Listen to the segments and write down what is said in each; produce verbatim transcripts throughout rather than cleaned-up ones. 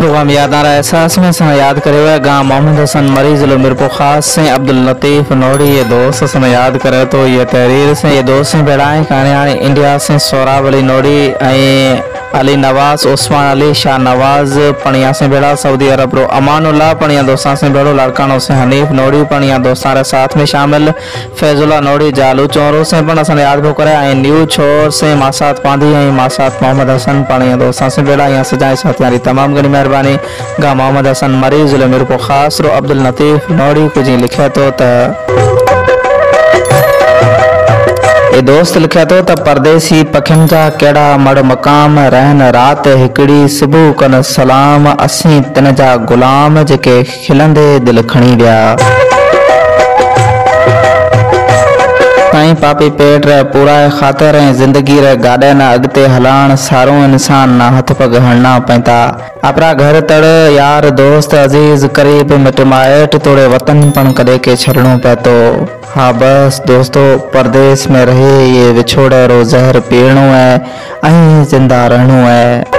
Programme याद आ रहा है एहसास में समय याद करे हुए गाँव मोहम्मद हसन मरीज मिरपो खास से अब्दुल लतीफ नोड़ी ये दोस्त समय याद करे तो ये तहरीर से ये दोस्त से बेड़ाएं कहानी इंडिया से सोराब अली नोड़ी अली नवाज उस्मान अली शाह नवाज पणिया से बेड़ा सऊदी अरब रो अमानुल्लाह पणिया दोस्तां से बेड़ो लड़कानों से हनीफ नोड़ी पणिया दोस्तां रे साथ में शामिल फैजुल्ला नोड़ी जालू चोरों से पण असन याद भो करे आई न्यू छोर से मासात पांदी आई मासात मोहम्मद हसन पणिया दोस्तां से बेड़ा यहाँ सजाए साथियारी तमाम घनी मेहरबानी गा मोहम्मद हसन मरीज मेरे को खास रो अब्दुल लतीफ नोड़ी कुछ लिखे तो त ए दोस्त लिखे तो त परदेसी पखिन जा केड़ा मड़ मकाम रहन रात हिकड़ी सुबह कन सलाम असी तिन जा गुलाम जेके खिलंदे दिल खणी विया साईं पापी पेट रे पूरा खातिर जिंदगी रे गाडे ना अगते हलान सारो इंसान ना हथ पग हड़ना पैता अपना घर तड़ यार दोस्त अजीज करीब मिट माइट तोड़े वतन पण कदे के छड़नो पैतो। हाँ बस दोस्तों परदेश में रहे ये विछोड़े रो जहर पीणो है अहीं जिंदा रहनो है।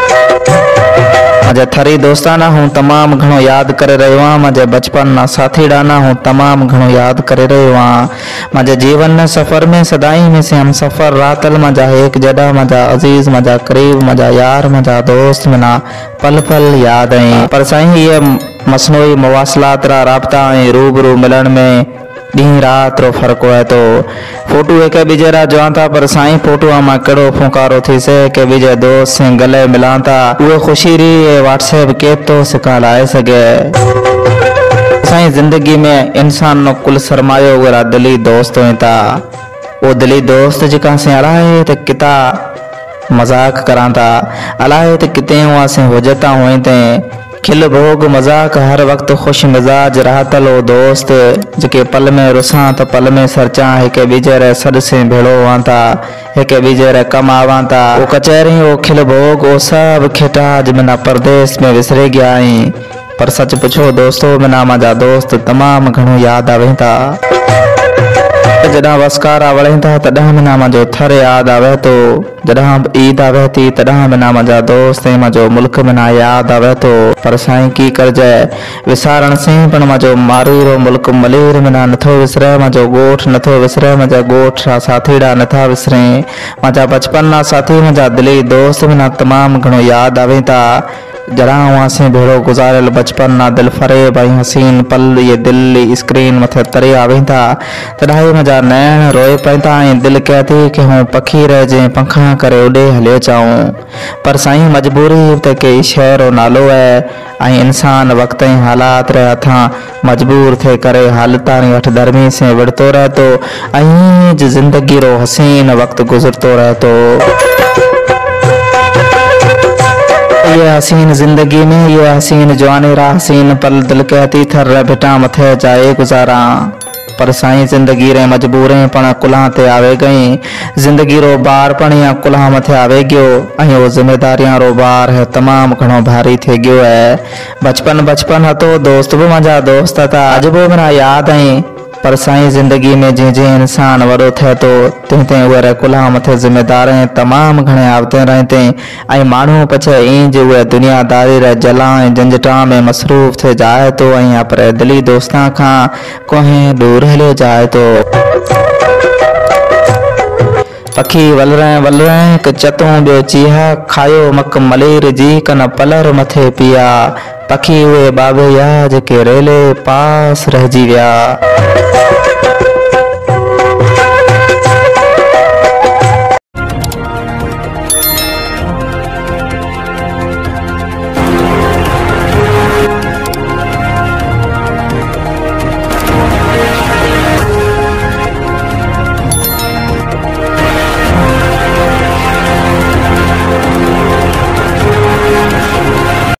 मजे थरी दोस्ताना हूँ तमाम घणो याद करे रहो हाँ मजे बचपन ना साथी डाना हूँ तमाम घणो याद करे रहो हाँ मजे जीवन ने सफर में सदाई में से हम सफर रातल मजा एक जडा मजा अजीज मजा करीब मजा यार मजा दोस्त मना पल पल याद आई पर साईं ये मसनूई मवासलात रा राब्ता आई रूबरू मिलन में डी रात रो फर्क है तो फोटो एक बीजे रा जवान था पर साईं फोटो आमा कड़ो फुकारो थी से के बीजे दोस्त से गले मिलाता वो खुशी री व्हाट्सएप के तो सिकाल आए सके साईं जिंदगी में इंसान नो कुल सरमायो वरा दिली दोस्त होता वो दिली दोस्त जिका से अलाए ते किता मजाक कराता अलाए ते किते हुआ से हो जाता हुए ते खिल भोग मजाक हर वक्त खुश मिजाज रहता लो दोस्त जेके पल में रुसा तो पल में सरचा एक बीजे रे सद से भेड़ो आता एक बीजे रे कम आवाता वो कचहरी वो खिल भोग वो सब खिटा जमना परदेश में विसरे गया आई पर सच पूछो दोस्तों मना मजा दोस्त तमाम घणो याद आवे था जदा वस्कारा वळे था तदा मना मजो थर याद आवे तो जदा ईद आवे थी तदा मना मजा दोस्त मजो मुल्क मना याद आवे तो पर साईं की कर जाए विसारण से पण मजो मारी रो मुल्क मलेर मना नथो विसरे मजो गोठ नथो विसरे मजा गोठ रा साथीड़ा नथा विसरे मजा बचपन ना साथी मजा दिली दोस्त मना तमाम घणो याद आवे था जरा वहाँ से भेड़ो गुजारल बचपन ना दिल फरे भाई हसीन पल ये दिल स्क्रीन मथे तरे आवे था तड़ाई मजा नैन रोए पैदा दिल कहती कि हूँ पखी रह जे पंखा करे उड़े हले चाऊं पर साईं मजबूरी ते के शहर नालो है आई इंसान वक्त हालात रे हथा मजबूर थे करे हालता अठ धर्मी से विड़तो रहतो आई जिंदगी रो हसीन वक्त गुजरतो रहतो ये हसीन जिंदगी में ये हसीन जवानी रा हसीन पल दिल कहती थर बेटा मथे जाए गुजारा पर साईं जिंदगी रे मजबूरें पण कुल्हा ते आवे गई जिंदगी रो बार पण या कुल्हा मथे आवे गयो अहीं वो जिम्मेदारियां रो बार है तमाम घणो भारी थे गयो है बचपन बचपन हतो दोस्त भी मजा दोस्त था अजबो मना याद आई पर साईं जिंदगी में जे जे इंसान वड़ो थे तो तें तें उहे कुल्हा मथे जिम्मेदार तमाम घणे आवते रहते आई मानू पछे इंज उहे दुनियादारी रे जला झंझटा में मसरूफ थे जाए तो आई अपने दिली दोस्तां खां कोहें दूर हले जाए तो पखी वल रहे वल रहे क चतों बो चीहा खायो मक मलेर जी कन पलर मथे पिया पखी हुए बाबे या जेके रेले पास रह जी विया।